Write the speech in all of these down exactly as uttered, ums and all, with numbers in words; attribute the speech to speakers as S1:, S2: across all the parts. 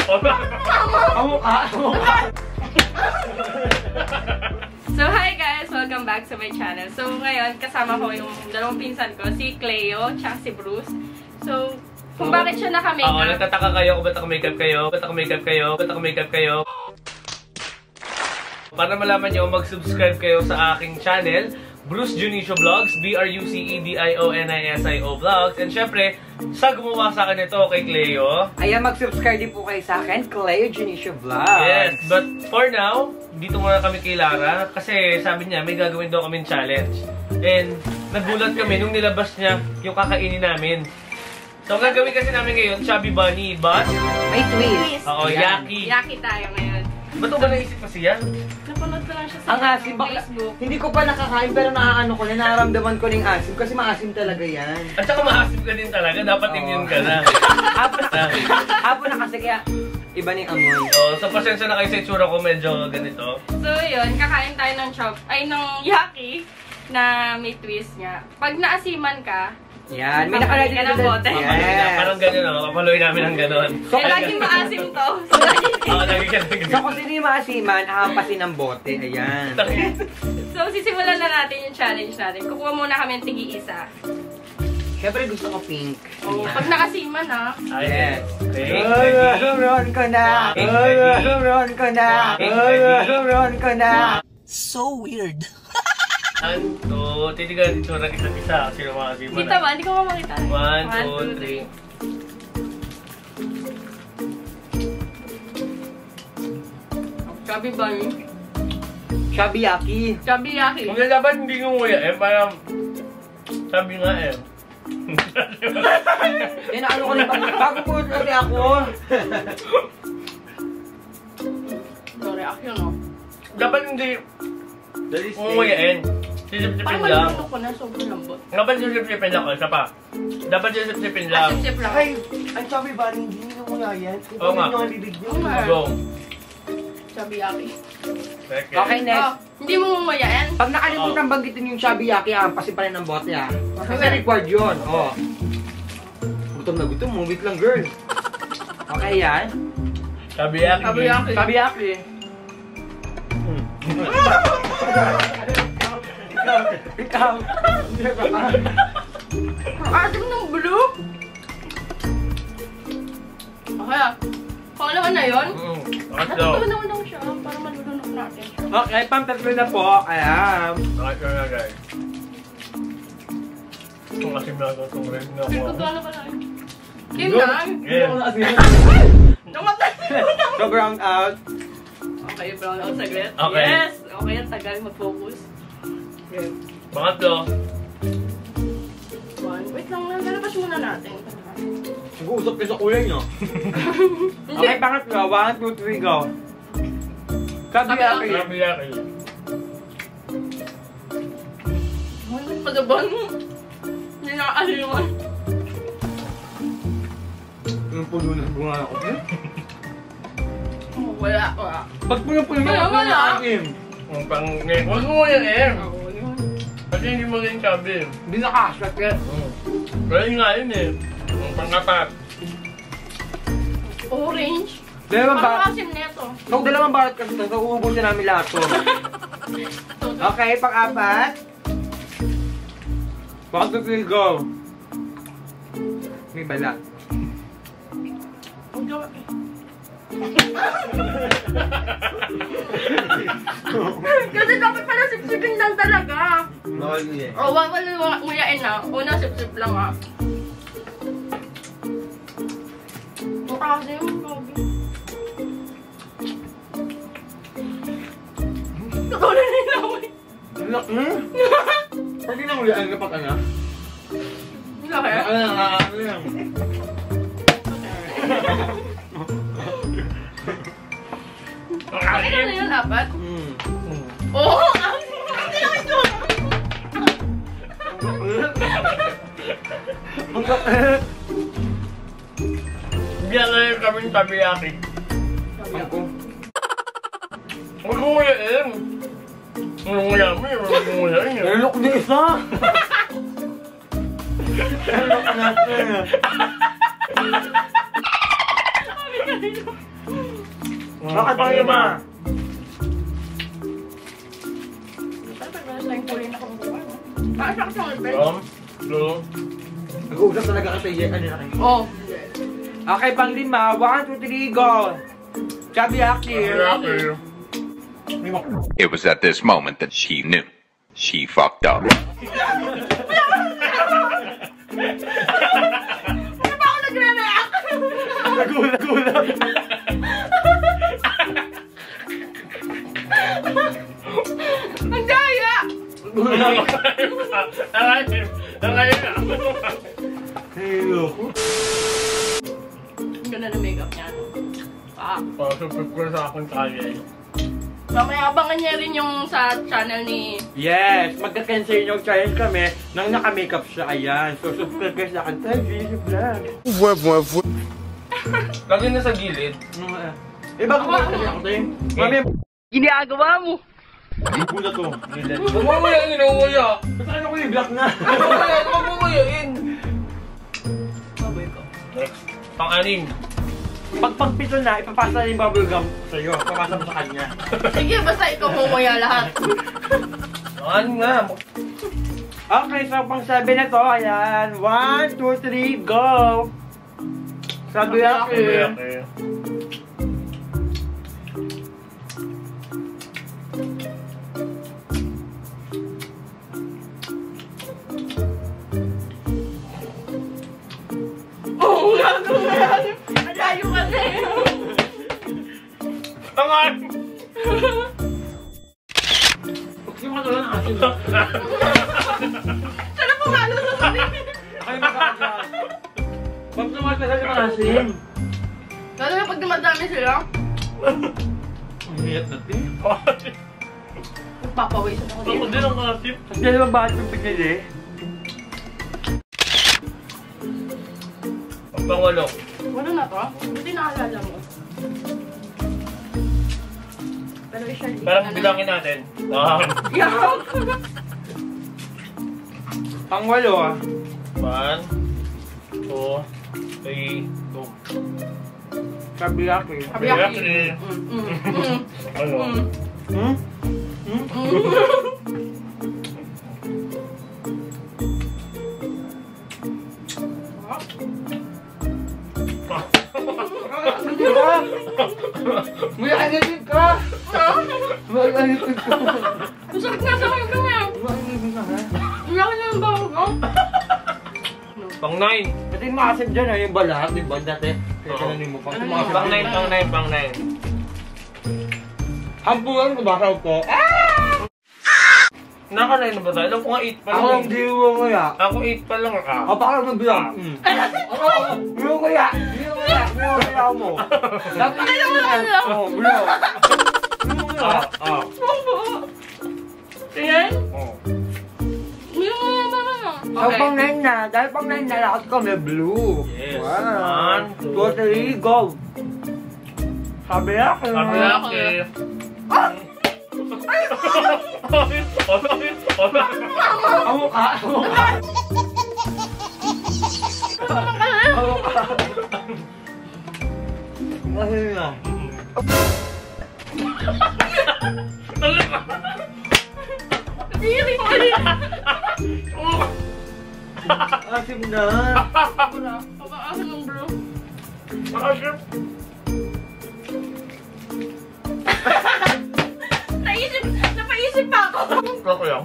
S1: So hi guys! Welcome back to my channel. So ngayon, kasama ko yung dalawang pinsan ko, si Cleo at si Bruce. So, kung bakit siya naka-makeup?
S2: Oo, nagtataka kayo kung ba't naka-makeup kayo, ba't naka-makeup kayo, ba't naka-makeup kayo. Para malaman nyo, mag-subscribe kayo sa aking channel, Bruce Junicio Vlogs, B R U C E D I O N I S I O Vlogs. And syempre, sa gumawa sa akin ito kay Cleo.
S3: Ayan, mag-subscribe din po kayo sa akin, Cleo Junicio Vlogs.
S2: Yes, but for now, dito muna kami kay Lara kasi sabi niya may gagawin daw kaming challenge. And nagulat kami nung nilabas niya yung kakainin namin. So, ang gagawin kasi namin ngayon, Chubby Bunny, but
S3: may twist.
S2: Oo, yaki.
S1: Yaki tayo ngayon.
S2: Ba't ba naisip kasi yan?
S1: Napanood ko lang siya sa
S3: Ang asim, bakla,
S1: Facebook.
S3: hindi ko pa nakakain pero naaano ko na, nararamdaman ko ng asim kasi maasim talaga yan.
S2: At saka maasim ka din talaga, dapat immune ka na.
S3: Hapon na, hapon na kasi kaya iba na yung amoy.
S2: Oh, so pasensya na kayo sa itsura ko, medyo ganito.
S1: So yun, kakain tayo ng chop, ay ng yaki na may twist niya. Pag naasiman ka,
S3: yan, may nakalagay
S1: ka ng bote.
S3: Yes.
S2: Parang gano'n, no? Kapaluin namin ng gano'n.
S3: So,
S1: eh, laging maasim to. So, laging...
S2: Oo, lagi ka ng
S3: So,
S2: gano'n.
S3: kung sino yung maasiman, hahampasin ng bote. Ayan.
S1: So, sisimulan na natin yung challenge natin. Kukuha muna kami ng tigi-isa.
S3: Siyempre gusto ko pink.
S1: Oh, pag nakasiman ha.
S3: Yes.
S2: Okay.
S3: Sumron ko na. Sumron ko na. Sumron ko na.
S4: So weird.
S2: One, two, titigan dito ng isa't isa. Sino mga siman?
S1: Kita ba? Hindi ko mamakita.
S2: One, two, three.
S1: Chubby Bunny.
S3: Chubby Yaki.
S1: Chubby Yaki.
S2: Kung dapat hindi ko nguya eh, parang sabi nga eh.
S3: Yan, ano ko na, bago po kasi ako.
S1: Sorry, action no.
S2: Dapat hindi nguyain. Sisip-sipin
S1: Parang
S2: lang.
S1: malulunok ko na, sobrang lambot.
S2: Dapat sisip-sipin lang. Isa pa. Dapat sisip-sipin lang.
S1: Sip-sip lang.
S3: Ay, ang Chubby Bunny, hindi nyo muna yan.
S2: Oo nga.
S3: Yung bibig nyo.
S1: Oo nga.
S2: Go.
S1: Chubby Yaki.
S2: Okay.
S3: Okay, next.
S1: Oh, hindi mo mumuyain.
S3: Pag nakalimutan banggitin yung Chubby Yaki, hampasin pa rin ng bote ah. Kasi required yun. Oh. Gutom na gutom, mumit lang girl. Okay yan.
S2: Sabi yaki.
S1: Chubby Yaki.
S3: Chubby Yaki. Ikaw. Ikaw.
S1: Asim ng blue. Okay ah. Pangalaman na yun.
S2: Mm. Okay, so.
S1: Natutunaw daw siya para malulunok natin siya.
S3: Okay, pang-tatlo na po. Ayan.
S2: Okay, so na guys. Kung kasi na ito, itong red na ako.
S1: Tutuan ko lang. Game na.
S2: Yeah.
S1: Namatay.
S3: So, ground out.
S1: Okay, brown out saglit.
S2: Okay.
S1: Yes. Okay, ang tagal mag-focus. Okay.
S2: Pangatlo.
S1: One. Wait lang, lalabas muna natin.
S3: Nag-uusap kayo sa kulay nyo. Okay, pangatlo. One, two, three, go. Chubby Yaki.
S2: Sabi yaki.
S1: Ay, pagabang. Hindi nakakaliwan.
S3: Yung puno na bunga ako.
S1: Oh, wala, wala.
S3: Pag puno-puno na
S1: Wala,
S3: ako
S1: wala.
S3: na akim.
S2: Ang pang... Huwag mo yan eh.
S1: Oo, yun.
S2: Kasi hindi mo rin sabi.
S3: Hindi nakaslat ka.
S2: Mm. Pero yun nga yun eh. Ang pangapat.
S1: Orange.
S3: Dalawang
S1: Parang
S3: ba?
S1: asim neto.
S3: Kung dalawang balat kasi ito, so uubusin namin lahat to. Okay, pang-apat. One, two, three, go. May balat.
S1: Ang gawa eh. Kasi dapat pala sip-sipin lang talaga.
S3: Bawal niya.
S1: O, wag wala nguyain na. Una, sip-sip lang ah. Mukha kasi yung pogi. Tutuloy na yung laway.
S3: Hmm? Pwede nang ulian ka pa ka na?
S1: Hindi ka kaya?
S3: Ano na, ano lang.
S1: Ano na yun, apat?
S3: Hmm.
S1: Oo! Hindi lang ito!
S3: Ang sakit.
S2: Diyan na yun kami sabi yaki.
S3: Ako.
S2: Huwag mo yan. Huwag mo yan. Huwag mo yan.
S3: Nalok na isa. Nalok na isa. Bakit pa kayo ma?
S1: Dapat meron tayong kulay na kumukuha. Bakit ako sa mga
S2: From, blue.
S3: Nag-uusap talaga kasi ano na kayo.
S1: Oh.
S3: Okay, pang lima. One, two, three, go! Chubby Aki.
S5: It was at this moment that she knew. She fucked up.
S1: Ano ba ako nagre-react?
S3: Nagulat-gulat.
S1: Ang daya!
S2: Nangayin. Nangayin na.
S3: Hello.
S1: Ang ganda ng makeup niya. Ah.
S2: Oh, super cool sa akong kaya.
S1: Mamaya abangan niya rin yung sa channel ni...
S3: Yes, magka-cancel yung challenge kami nang naka-makeup siya. Ayan. So, subscribe guys sa akin. Tayo, video vlog.
S2: Lagi na sa gilid.
S3: Eh, bago ba kasi ako tayo? Mami,
S1: Ginagawa mo!
S3: bulat to.
S2: Gilid. Huwag mo mo yung inuuya.
S3: Basta ano ko yung black na.
S2: Huwag mo mo yung next. Pang-anim.
S3: Pag pagpito na, ipapasa na yung bubble gum sa'yo. Ipapasa mo sa kanya.
S1: Sige, basta ikaw mumuya lahat.
S2: Ano nga?
S3: Okay, so pang sabi na to, ayan. One, two, three, go! Sabi ako eh.
S2: Okay.
S1: Oo, gagawin! Malayo kasi!
S2: Tangan!
S3: Huwag siya matulog ng asin.
S1: Sana pumalo sa sabi!
S3: Ay, makakasal. Huwag tumawag ka sa mga asin.
S1: Lalo na pag dumadami sila,
S3: Ang hiyat natin.
S1: nagpapawisan ako
S2: Ako
S1: dito.
S2: din ang kasip.
S3: Kasi naman bakit yung pinili?
S2: Pangwalo.
S1: Ano na to? Hindi naalala mo. Pero usually,
S2: Parang bilangin natin. Ah.
S1: Yak!
S3: Pang walo ah.
S2: One, two, three, go.
S3: Sabi ako eh.
S1: Sabi ako
S2: Sabi
S1: eh.
S2: ako
S1: Mm, mm, mm,
S2: Ano?
S1: mm,
S3: Hmm? Hmm? Hindi ka! May anipin ka! May anipin ka!
S1: Ang sakit nga sa mga kanya.
S3: May anipin ka ha?
S1: Iyak niya yung baho ko.
S2: Pang nine.
S3: Pati yung maasim dyan ha, yung balat, di ba dati? Kaya
S2: Oo.
S3: kananin mo pang
S1: Ano
S3: maasim.
S2: Pang nine, pang nine, pang nine.
S3: Hampungan ko ba sa upo?
S2: Naka-nine na ba tayo? Alam ko nga eight pa lang.
S3: Ako ang
S2: eh.
S3: diwa mo ya.
S2: Ako eight pa lang ah.
S3: Ako pa lang bilang. Ako, bilang ko ya. Bilang ko ya. Bilang ko ya mo. Dati
S1: Ano mo lang lang?
S3: Oo, bilang. Bilang ko ya.
S2: Ah, ah.
S1: Tingnan?
S2: Oh.
S1: Hindi mo yan naman ah.
S3: So, pang nine na. Dahil pang nine na, lakas ko may blue.
S2: Yes.
S3: Wow.
S2: One, two,
S3: Two, three, go. Sabi ako.
S2: Sabi
S1: Ah.
S2: lang eh.
S3: Ako ka. Ako ka. Ako ka. Mahal na.
S1: Hindi mo rin.
S3: Asim na.
S1: Wala. Pabaasan ng bro. Naisip, napaisip pa ako.
S2: Ako lang.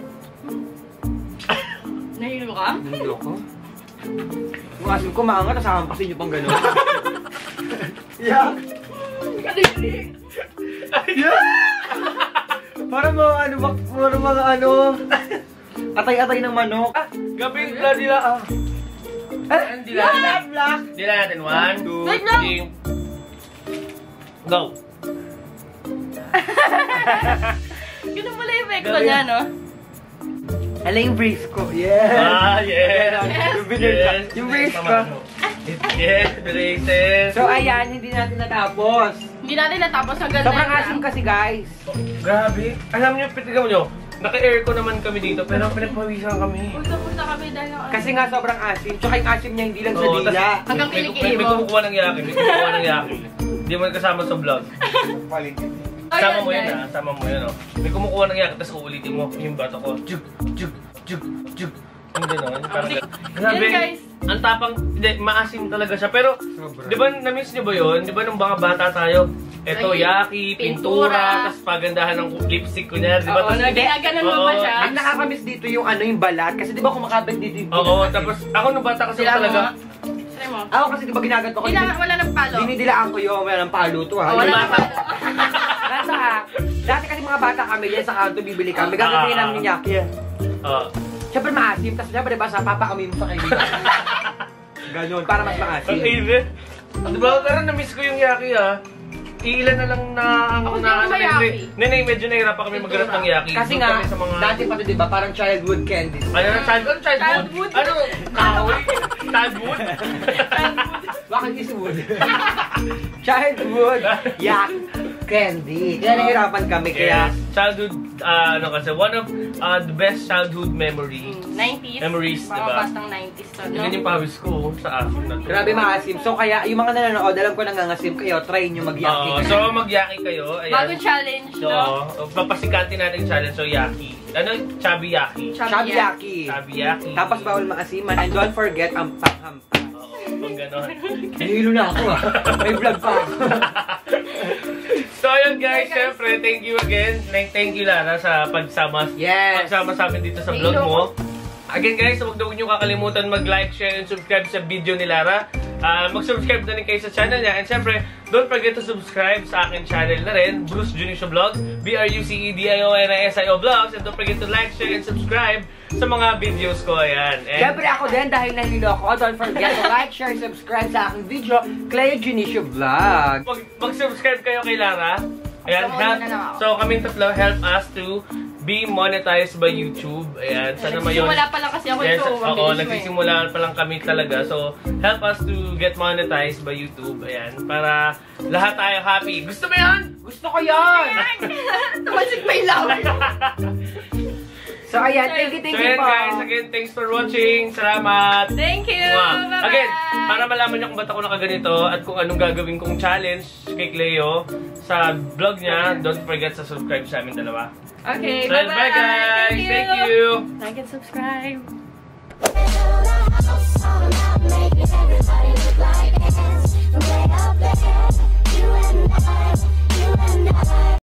S1: Nahilo ka?
S3: Hindi ako. Yung asim ko maangat, tapos hampasin niyo pang gano'n. Yeah.
S1: Kadili.
S3: Yeah! Para mga ano, bak- para mga ano, atay-atay ng manok. Ah,
S2: Gabing blood nila ah.
S3: eh,
S2: Hindi lang.
S3: black, black.
S2: Hindi lang natin. One, two,
S1: Wait lang.
S2: three. Go.
S1: Ganun pala yung efekto niya, no?
S3: Ala yung brace ko. Yes!
S2: Ah, yes.
S3: Yung binil ka.
S2: Yes.
S3: Yung brace ko.
S2: Yes, braces.
S3: So ayan, hindi natin natapos.
S1: Hindi natin natapos ang ganda.
S3: Sobrang asim kasi guys.
S2: Grabe. Alam niyo, pitigaw niyo. Naka-aircon naman kami dito, pero pinagpawisan kami.
S1: Punta-punta kami dahil ng
S3: Kasi nga sobrang asim. Tsaka yung asim niya hindi lang sa
S2: Oo,
S3: dila.
S1: Hanggang
S2: May, may,
S1: kinikili
S2: may
S1: mo.
S2: kumukuha ng yakin. May kumukuha ng yakin. Hindi mo kasama sa vlog.
S1: Oh,
S2: Sama
S1: yun,
S2: mo yun
S1: guys.
S2: ha, sama mo yun oh. May kumukuha ng yakit, tapos uulitin mo yung bato ko. Jug, jug, jug, jug. Yung gano'n. Parang
S1: Yun,
S2: gano'n. Grabe,
S1: guys.
S2: ang tapang, hindi, maasim talaga siya. Pero, di ba na-miss niyo ba yun? Di ba nung mga bata tayo, eto,
S1: Ay,
S2: yaki, pintura,
S1: pintura.
S2: tapos pagandahan ng lipstick ko niya. Di ba?
S1: Oo,
S2: Tas-
S1: nagaganon mo
S2: Oo,
S1: pa siya.
S3: Ang nakakamiss dito yung ano yung balat. Kasi di ba kumakabit dito yung
S2: Oo, tapos ako nung bata kasi
S1: Sila mo
S2: talaga,
S1: nga. Try mo.
S3: Ako kasi di ba ginaganto ko?
S1: Kailangan, wala ng palo.
S3: Dinidilaan ko yung wala ng palo to ha.
S1: Oh, wala
S3: Yung
S1: ng
S3: bata-
S1: palo.
S3: Nasa, dati kasi mga bata kami, yan sa kanto bibili kami.
S2: Ah.
S3: Gagawin namin yung yaki.
S2: oh,
S3: Siyempre maasim, kasi siyempre ba sa papaamoy mo sa kaibigan. Ganon, para mas
S2: ang
S3: maasim.
S2: init. Di ba? Pero na-miss ko yung yaki ah. Ilan na lang na ang
S1: Ako, di
S2: na
S1: ako
S2: ano
S1: mayaki.
S2: Nenay, medyo nahirapan kami maghanap ng yaki.
S3: Kasi
S2: Doon
S3: nga,
S2: kami sa mga...
S3: dati pa to, di ba, parang childhood candy.
S2: Ano na? Childhood? Childhood?
S1: Childhood.
S2: Ano? Kahoy? Childhood?
S3: Bakit Eastwood? Childhood, yak, candy. Kaya nahirapan kami, kaya...
S2: Yes. Childhood, ah, ano kasi, one of ah, the best childhood memory.
S1: nineties.
S2: Memories,
S1: Mga
S2: diba?
S1: batang nineties to, no?
S2: Yan yung pawis ko sa akin na to.
S3: Grabe maasim. So kaya, yung mga nanonood, alam ko nangangasim kayo, try nyo mag-yaki.
S2: Oo, so magyaki kayo. Ayan.
S1: Bagong challenge,
S2: So,
S1: no?
S2: papasikantin natin yung challenge. So, yaki. Ano? Chubby yaki.
S3: Chubby yaki.
S2: Chubby yaki.
S3: Tapos bawal maasiman. And don't forget ang panghampas.
S2: Oo, pang ganon.
S3: Nahilo na ako ah. May vlog pa ako.
S2: So, ayun guys, syempre, thank you again. Like, thank you Lara sa pagsama,
S3: Yes.
S2: pagsama sa amin dito sa vlog mo. Again guys, huwag na huwag niyo kakalimutan mag-like, share, and subscribe sa video ni Lara. Uh, mag-subscribe na rin kayo sa channel niya. And syempre, don't forget to subscribe sa akin channel na rin, Bruce Junicio Vlogs, B R U C E D I O N I S I O Vlogs. And don't forget to like, share, and subscribe sa mga videos ko. Ayan. And
S3: Siyempre ako din dahil nahilo ako. Don't forget to like, share, subscribe sa aking video, Cleo Junicio Vlog.
S2: mag- mag-subscribe kayo kay Lara. Ayan,
S1: So,
S2: help.
S1: muna lang ako.
S2: So, kaming tatlo, help us to be monetized by YouTube. Ayan, sana mayon.
S1: Nagsisimula pa lang kasi ako
S2: Yes,
S1: ito.
S2: oo,
S1: mabilis mo eh.
S2: nagsisimula pa lang kami talaga. So, help us to get monetized by YouTube. Ayan, para lahat tayo happy. Gusto mo yan?
S3: Gusto ko yon.
S1: Tumasik pa yung lawan.
S3: So ayan, thank you, thank
S2: So,
S3: you
S2: ayan
S3: po.
S2: guys, again, thanks for watching. Salamat.
S1: Thank you.
S2: Mwah.
S1: Bye-bye.
S2: Again, para malaman niyo kung ba't ako nakaganito at kung anong gagawin kong challenge kay Cleo sa vlog niya, don't forget sa subscribe sa amin dalawa.
S1: Okay,
S2: So,
S1: bye-bye.
S2: bye guys.
S1: Thank you.
S2: Thank you.
S1: Like and subscribe.
S6: Make everybody look like ants. Way up there, you and I.